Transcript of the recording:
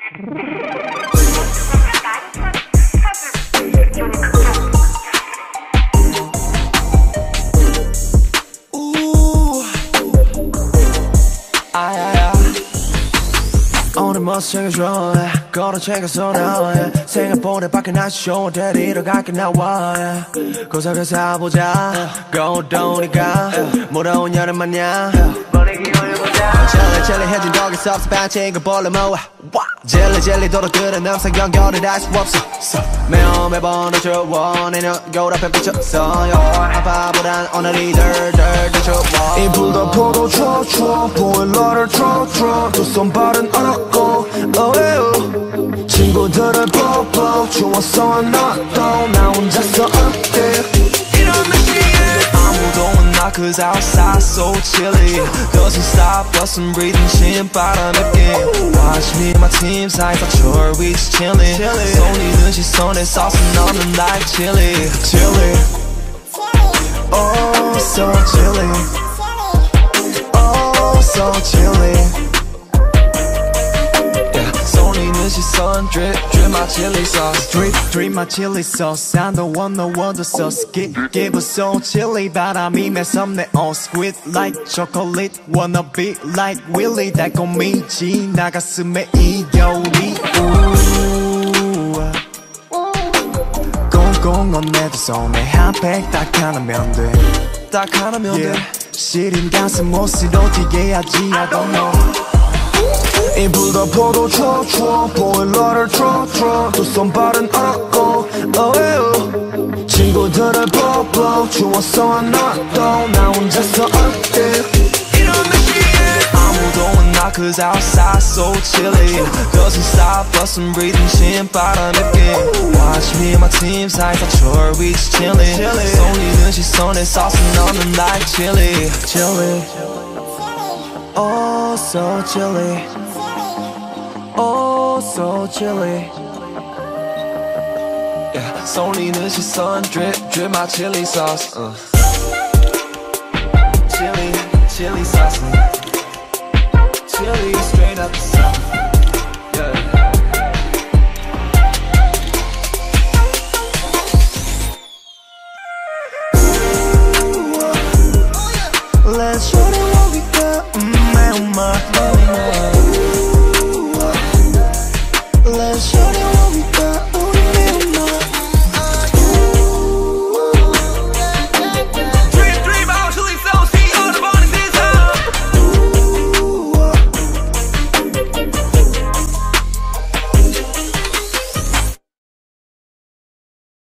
오늘 멋을 챙겨줘 걸어 챙겨서 나와 생각보다 밖에 날씨 좋은 데리러 갈게 나와 구석에서 보자 거울도니까 무더운 여름 마냥 젤리해진 덕에 섭섭 반칙은 볼래 모아 젤리 도로들은 항상 연결을 할 수 없어 매번 어쩌워 내 눈 앞에 비쳤어요 아빠보단 오늘이 덜덜 좋아 이불도 포도 추워 보일러를 틀어 두 손발은 얼었고 친구들을 뽀뽀 추워서 안 나왔도 나 혼자서 어렵게 이런 날씨에 아무도 없나 cause outside so chilly Doesn't stop us from breathing 신바람 맵게 Watch me and my team size I'm sure we just chillin' 쏠리는 시선에 sauce는 너는 like chili Oh so chilly Oh so chilly 쏠리는 시선 drip my chili sauce Drip my chili sauce I don't want no other sauce Give us so chilly 바람이 매섭네 Oh sweet like chocolate Wanna be like Willy 달콤이지 나 가슴에 이 겨울이 꽁꽁 내 두 손에 한 팩 딱 하나면 돼 딱 하나면 돼 시린 가슴 옷으로 튀게 하지 I don't know 이불도 포도 추워 보일러를 틀어 두 손발은 얼었고 친구들을 뽀뽀 추워서 안 나왔도 나 혼자서 어렵게 이런 날씨에 아무도 없나 cause outside so chilly Doesn't stop us from breathing 신바람 맵게 Watch me and my team size I'm sure we just chillin' 쏠리는 시선에 sauce는 너는 like chili Oh so chilly Oh so chilly 쏠리는 시선 drip my chili sauce chili sauce chili straight up